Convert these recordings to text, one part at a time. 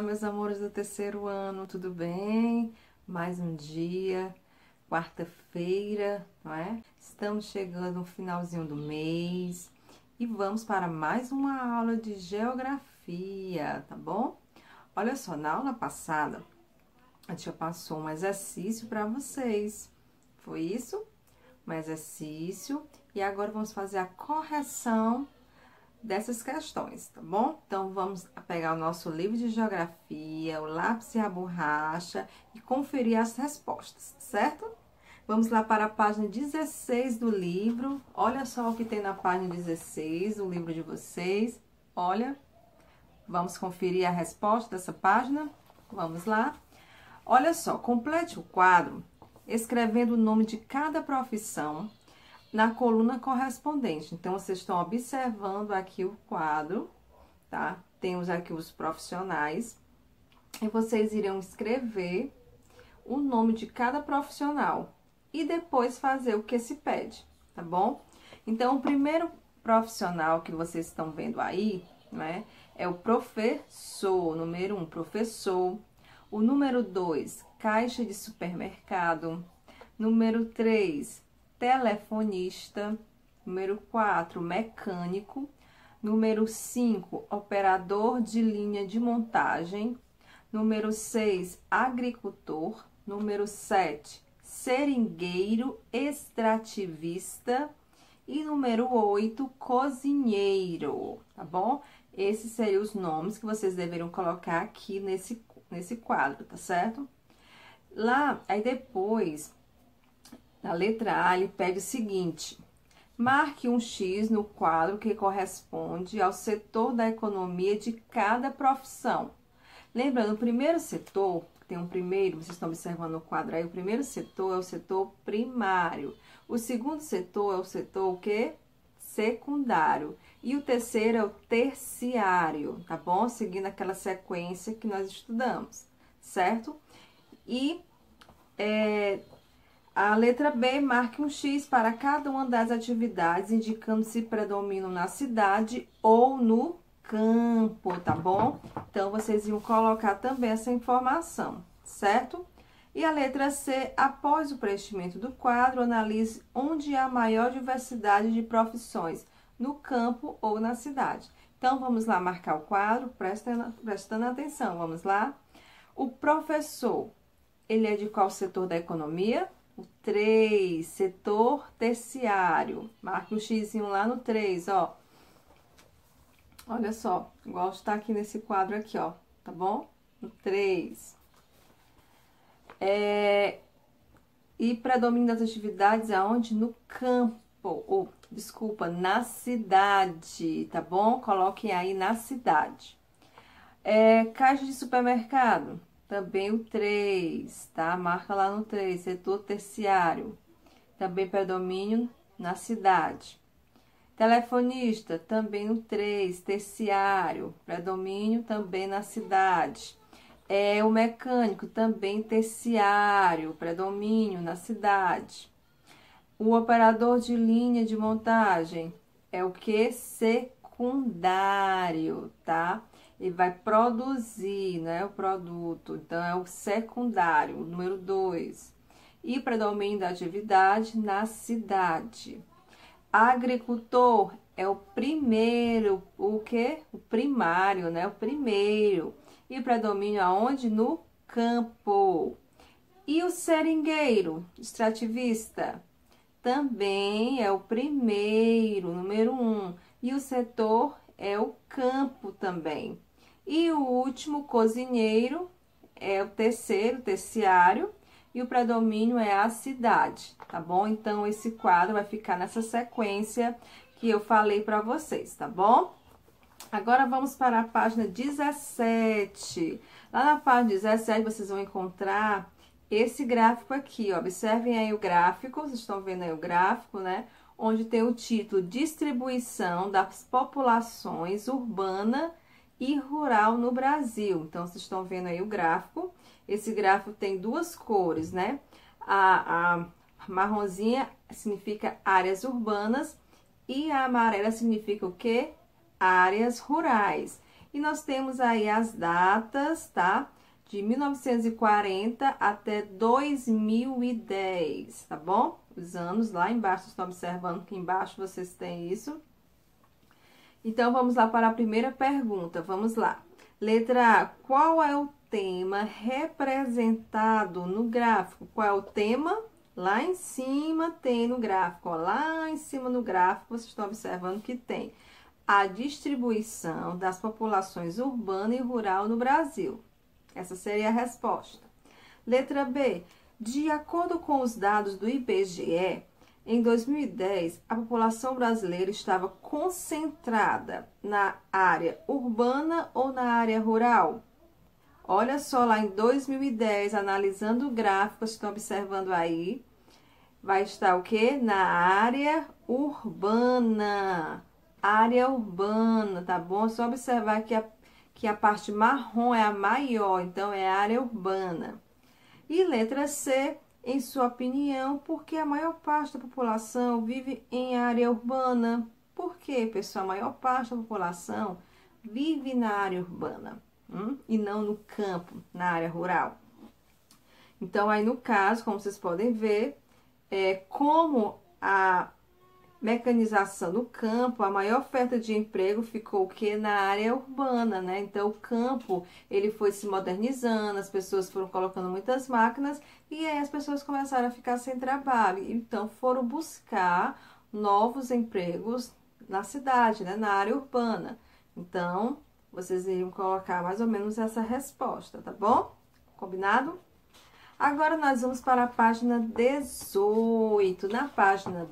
meus amores do terceiro ano, tudo bem? Mais um dia, quarta-feira, não é? Estamos chegando no finalzinho do mês e vamos para mais uma aula de geografia, tá bom? Olha só, na aula passada, a tia passou um exercício para vocês. Foi isso? Um exercício. E agora vamos fazer a correção dessas questões, tá bom? Então, vamos pegar o nosso livro de geografia, o lápis e a borracha e conferir as respostas, certo? Vamos lá para a página 16 do livro. Olha só o que tem na página 16 do livro de vocês. Olha, vamos conferir a resposta dessa página? Vamos lá. Olha só, complete o quadro escrevendo o nome de cada profissão na coluna correspondente. Então, vocês estão observando aqui o quadro, tá? Temos aqui os profissionais. E vocês irão escrever o nome de cada profissional. E depois fazer o que se pede, tá bom? Então, o primeiro profissional que vocês estão vendo aí, né? É o professor, número 1, professor. O número 2, caixa de supermercado. Número 3, telefonista. Número 4, mecânico. Número 5, operador de linha de montagem. Número 6, agricultor. Número 7, seringueiro extrativista. E número 8, cozinheiro, tá bom? Esses seriam os nomes que vocês deveriam colocar aqui nesse quadro, tá certo? Lá, aí depois, na letra A, ele pede o seguinte: marque um X no quadro que corresponde ao setor da economia de cada profissão. Lembrando, o primeiro setor, tem um primeiro, vocês estão observando o quadro aí, o primeiro setor é o setor primário. O segundo setor é o setor o quê? Secundário. E o terceiro é o terciário, tá bom? Seguindo aquela sequência que nós estudamos, certo? E a letra B, marque um X para cada uma das atividades, indicando se predominam na cidade ou no campo, tá bom? Então, vocês iam colocar também essa informação, certo? E a letra C, após o preenchimento do quadro, analise onde há maior diversidade de profissões, no campo ou na cidade. Então, vamos lá marcar o quadro, prestando atenção, vamos lá? O professor, ele é de qual setor da economia? O 3, setor terciário. Marque um xizinho lá no 3, ó. Olha só, igual está aqui nesse quadro aqui, ó, tá bom? No 3. E predomina das atividades aonde? No campo, ou, desculpa, na cidade, tá bom? Coloquem aí na cidade. Caixa de supermercado, também o 3, tá? Marca lá no 3, setor terciário, também predomínio na cidade. Telefonista, também no 3, terciário, predomínio também na cidade. O mecânico, também terciário, predomínio na cidade. O operador de linha de montagem é o que? Secundário, tá? Ele vai produzir, né, o produto, então é o secundário, o número 2. E predomínio da atividade na cidade. Agricultor é o primeiro, o quê? O primário, né? O primeiro. E predomínio aonde? No campo. E o seringueiro, extrativista, também é o primeiro, número 1. E o setor é o campo também. E o último, cozinheiro, é o terceiro, terciário. E o predomínio é a cidade, tá bom? Então, esse quadro vai ficar nessa sequência que eu falei para vocês, tá bom? Agora, vamos para a página 17. Lá na página 17, vocês vão encontrar esse gráfico aqui, ó. Observem aí o gráfico, vocês estão vendo aí o gráfico, né? Onde tem o título Distribuição das populações urbana e rural no Brasil. Então, vocês estão vendo aí o gráfico. Esse gráfico tem duas cores, né? A marronzinha significa áreas urbanas e a amarela significa o quê? Áreas rurais. E nós temos aí as datas, tá? De 1940 até 2010, tá bom? Os anos lá embaixo, vocês estão observando que embaixo vocês têm isso. Então, vamos lá para a primeira pergunta, vamos lá. Letra A, qual é o tema representado no gráfico? Qual é o tema? Lá em cima tem no gráfico, ó, lá em cima no gráfico, vocês estão observando que tem a distribuição das populações urbana e rural no Brasil. Essa seria a resposta. Letra B, de acordo com os dados do IBGE, em 2010, a população brasileira estava concentrada na área urbana ou na área rural? Olha só, lá em 2010, analisando o gráfico, vocês estão observando aí, vai estar o quê? Na área urbana. Área urbana, tá bom? É só observar que a parte marrom é a maior, então é a área urbana. E letra C, em sua opinião, por que a maior parte da população vive em área urbana? Por quê, pessoal? A maior parte da população vive na área urbana, e não no campo, na área rural. Então, aí no caso, como vocês podem ver, como a mecanização no campo, a maior oferta de emprego ficou o quê? Na área urbana, né? Então, o campo, ele foi se modernizando, as pessoas foram colocando muitas máquinas e aí as pessoas começaram a ficar sem trabalho. Então, foram buscar novos empregos na cidade, né? Na área urbana. Então, vocês iriam colocar mais ou menos essa resposta, tá bom? Combinado? Agora, nós vamos para a página 18. Na página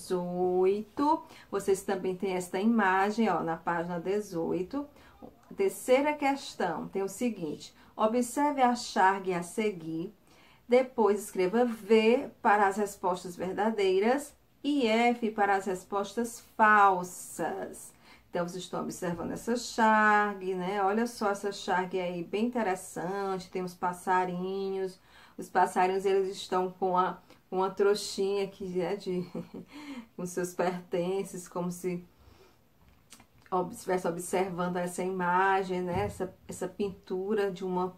18, vocês também têm esta imagem, ó, na página 18. Terceira questão, tem o seguinte. Observe a charge a seguir. Depois, escreva V para as respostas verdadeiras e F para as respostas falsas. Então, vocês estão observando essa charge, né? Olha só essa charge aí, bem interessante. Tem os passarinhos. Os passarinhos, eles estão com uma trouxinha aqui, né, com seus pertences, como se estivesse observando essa imagem, né, essa pintura de uma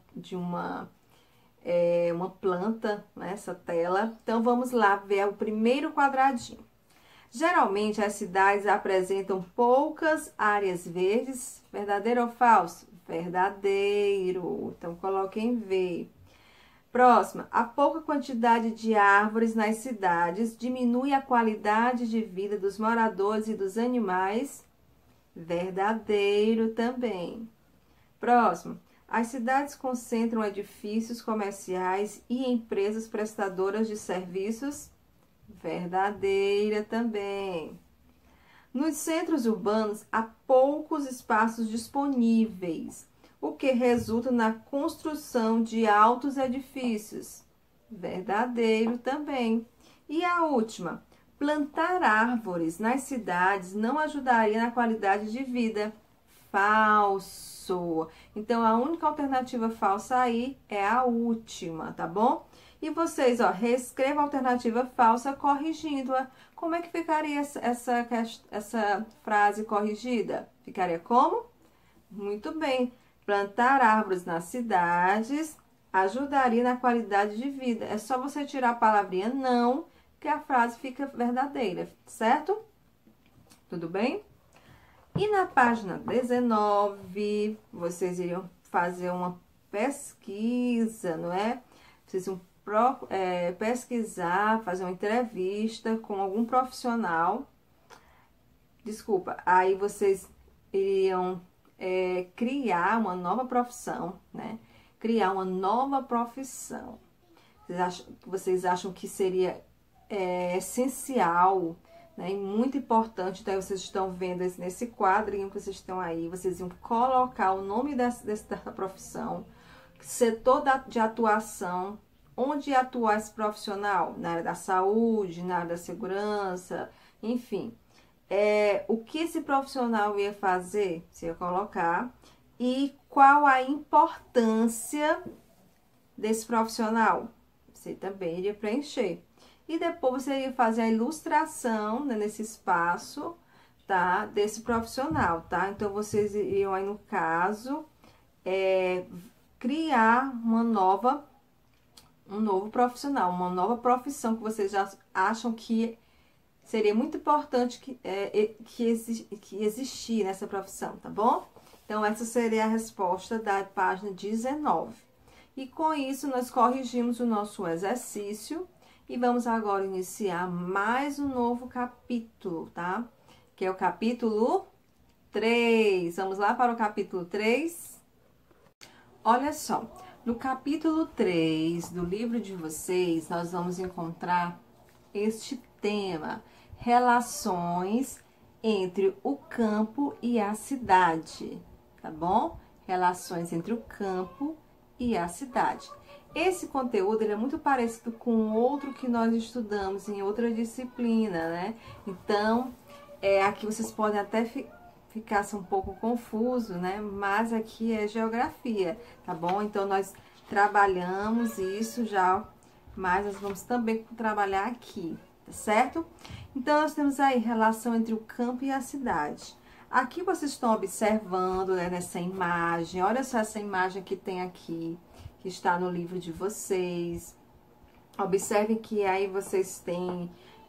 planta, né, essa tela. Então, vamos lá ver o primeiro quadradinho. Geralmente, as cidades apresentam poucas áreas verdes. Verdadeiro ou falso? Verdadeiro. Então, coloquem V. Próxima, a pouca quantidade de árvores nas cidades diminui a qualidade de vida dos moradores e dos animais. Verdadeiro também. Próximo, as cidades concentram edifícios comerciais e empresas prestadoras de serviços. Verdadeira também. Nos centros urbanos, há poucos espaços disponíveis, o que resulta na construção de altos edifícios. Verdadeiro também. E a última, plantar árvores nas cidades não ajudaria na qualidade de vida. Falso. Então, a única alternativa falsa aí é a última, tá bom? E vocês, ó, reescrevam a alternativa falsa corrigindo-a. Como é que ficaria essa frase corrigida? Ficaria como? Muito bem. Plantar árvores nas cidades ajudaria na qualidade de vida. É só você tirar a palavrinha não, que a frase fica verdadeira, certo? Tudo bem? E na página 19, vocês iriam fazer uma pesquisa, não é? Vocês iam pesquisar, fazer uma entrevista com algum profissional. Desculpa, aí vocês iriam criar uma nova profissão, né? Criar uma nova profissão. Vocês acham que seria essencial, né? E muito importante. Então, vocês estão vendo nesse quadrinho que vocês estão aí, vocês iam colocar o nome dessa profissão, setor de atuação, onde ia atuar esse profissional, na área da saúde, na área da segurança, enfim. O que esse profissional ia fazer, você ia colocar, e qual a importância desse profissional, você também iria preencher. E depois você ia fazer a ilustração, né, nesse espaço, tá? Desse profissional, tá? Então, vocês iriam aí, no caso, criar um novo profissional, uma nova profissão que vocês já acham que seria muito importante que existir nessa profissão, tá bom? Então, essa seria a resposta da página 19. E com isso, nós corrigimos o nosso exercício e vamos agora iniciar mais um novo capítulo, tá? Que é o capítulo 3. Vamos lá para o capítulo 3? Olha só, no capítulo 3 do livro de vocês, nós vamos encontrar este tema: relações entre o campo e a cidade, tá bom? Relações entre o campo e a cidade. Esse conteúdo ele é muito parecido com outro que nós estudamos em outra disciplina, né? Então, aqui vocês podem até ficar um pouco confuso, né? Mas aqui é geografia, tá bom? Então, nós trabalhamos isso já, mas nós vamos também trabalhar aqui, tá certo? Então, nós temos aí relação entre o campo e a cidade. Aqui vocês estão observando, né, nessa imagem, olha só essa imagem que tem aqui, que está no livro de vocês. Observem que aí vocês têm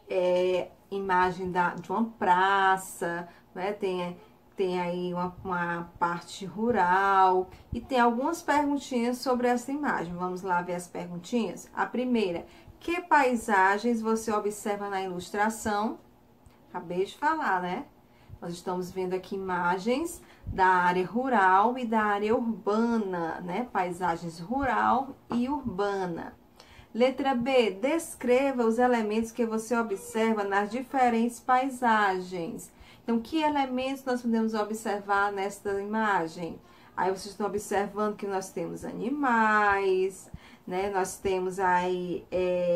imagem de uma praça, né, tem aí uma parte rural e tem algumas perguntinhas sobre essa imagem. Vamos lá ver as perguntinhas? A primeira: que paisagens você observa na ilustração? Acabei de falar, né? Nós estamos vendo aqui imagens da área rural e da área urbana, né? Paisagens rural e urbana. Letra B: descreva os elementos que você observa nas diferentes paisagens. Então, que elementos nós podemos observar nesta imagem? Aí vocês estão observando que nós temos animais, né? Nós temos aí,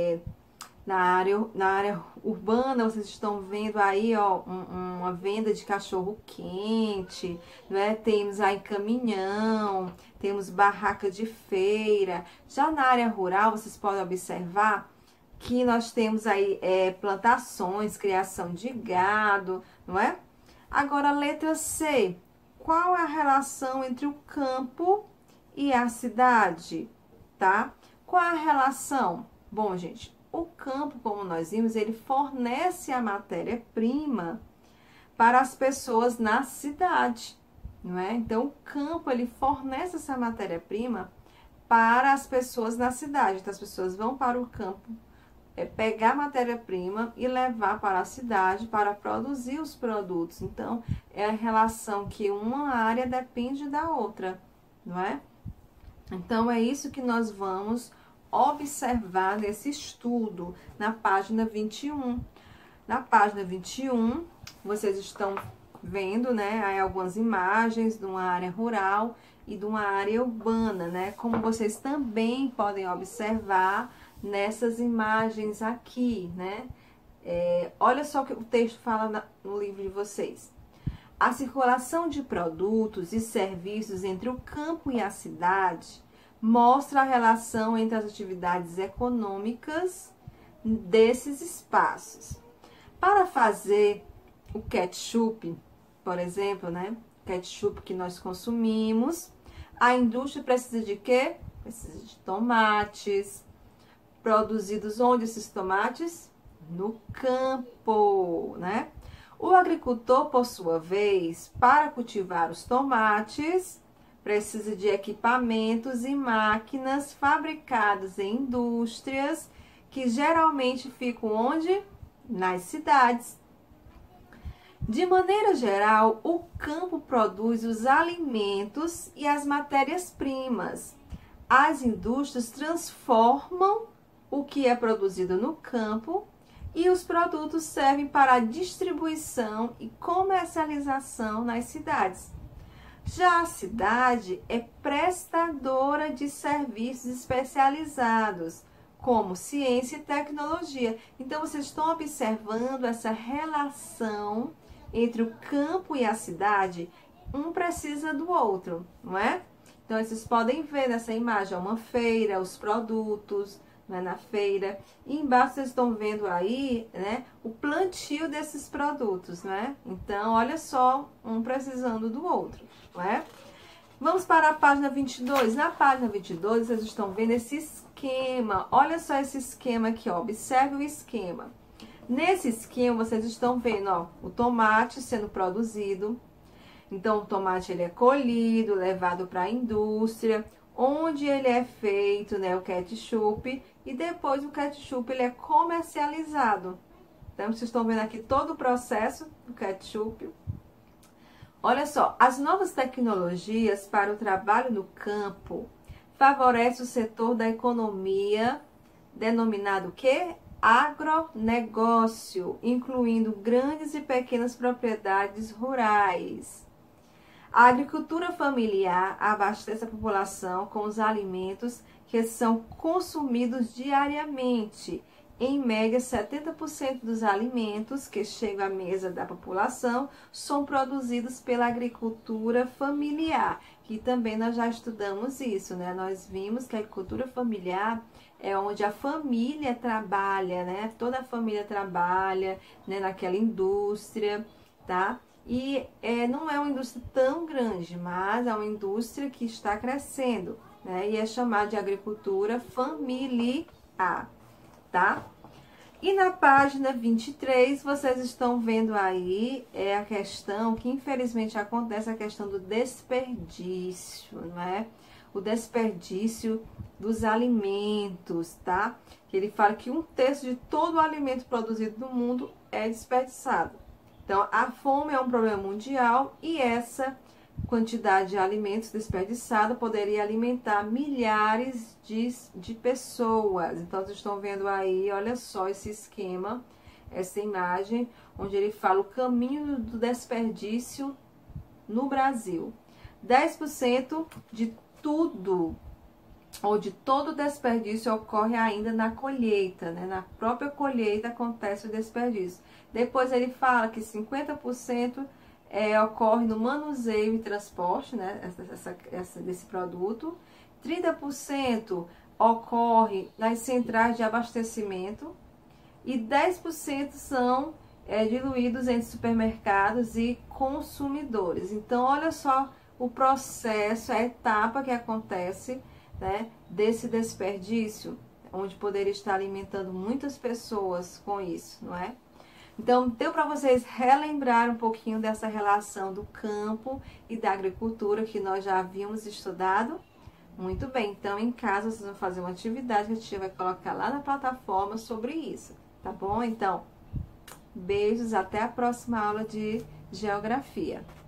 na área urbana, vocês estão vendo aí, ó, uma venda de cachorro quente, né? Temos aí caminhão, temos barraca de feira. Já na área rural, vocês podem observar que nós temos aí plantações, criação de gado, não é? Agora, a letra C: qual é a relação entre o campo e a cidade, tá? Qual é a relação? Bom, gente, o campo, como nós vimos, ele fornece a matéria-prima para as pessoas na cidade, não é? Então, o campo, ele fornece essa matéria-prima para as pessoas na cidade. Então, as pessoas vão para o campo pegar matéria-prima e levar para a cidade para produzir os produtos. Então, é a relação que uma área depende da outra, não é? Então, é isso que nós vamos observar nesse estudo na página 21. Na página 21, vocês estão vendo, né, aí algumas imagens de uma área rural e de uma área urbana, né? Como vocês também podem observar nessas imagens aqui, né? Olha só o que o texto fala no livro de vocês. A circulação de produtos e serviços entre o campo e a cidade mostra a relação entre as atividades econômicas desses espaços. Para fazer o ketchup, por exemplo, né? Ketchup que nós consumimos, a indústria precisa de quê? Precisa de tomates. Produzidos onde esses tomates? No campo, né? O agricultor, por sua vez, para cultivar os tomates, precisa de equipamentos e máquinas fabricadas em indústrias que geralmente ficam onde? Nas cidades. De maneira geral, o campo produz os alimentos e as matérias-primas. As indústrias transformam o que é produzido no campo e os produtos servem para a distribuição e comercialização nas cidades. Já a cidade é prestadora de serviços especializados, como ciência e tecnologia. Então, vocês estão observando essa relação entre o campo e a cidade? Um precisa do outro, não é? Então, vocês podem ver nessa imagem uma feira, os produtos, né, na feira. E embaixo vocês estão vendo aí, né, o plantio desses produtos, né? Então, olha só, um precisando do outro, não é? Vamos para a página 22. Na página 22, vocês estão vendo esse esquema. Olha só esse esquema aqui, ó. Observe o esquema. Nesse esquema, vocês estão vendo, ó, o tomate sendo produzido. Então, o tomate, ele é colhido, levado para a indústria, onde ele é feito, né, o ketchup, e depois o ketchup, ele é comercializado. Então, vocês estão vendo aqui todo o processo do ketchup. Olha só, as novas tecnologias para o trabalho no campo favorecem o setor da economia, denominado o quê? Agronegócio, incluindo grandes e pequenas propriedades rurais. A agricultura familiar abastece a população com os alimentos que são consumidos diariamente. Em média, 70% dos alimentos que chegam à mesa da população são produzidos pela agricultura familiar, que também nós já estudamos isso, né? Nós vimos que a agricultura familiar é onde a família trabalha, né? Toda a família trabalha, né, naquela indústria, tá? E não é uma indústria tão grande, mas é uma indústria que está crescendo, né? E é chamada de agricultura familiar, tá? E na página 23, vocês estão vendo aí a questão que infelizmente acontece, a questão do desperdício, não é? O desperdício dos alimentos, tá? Que ele fala que 1/3 de todo o alimento produzido no mundo é desperdiçado. Então, a fome é um problema mundial e essa quantidade de alimentos desperdiçados poderia alimentar milhares de pessoas. Então, vocês estão vendo aí, olha só esse esquema, essa imagem, onde ele fala o caminho do desperdício no Brasil. 10% de tudo, ou de todo desperdício, ocorre ainda na colheita, né? Na própria colheita acontece o desperdício. Depois ele fala que 50% ocorre no manuseio e transporte, né? Desse produto. 30% ocorre nas centrais de abastecimento. E 10% são diluídos entre supermercados e consumidores. Então, olha só o processo, a etapa que acontece, né, desse desperdício, onde poderia estar alimentando muitas pessoas com isso, não é? Então, deu para vocês relembrar um pouquinho dessa relação do campo e da agricultura que nós já havíamos estudado? Muito bem, então em casa vocês vão fazer uma atividade que a tia vai colocar lá na plataforma sobre isso, tá bom? Então, beijos, até a próxima aula de geografia.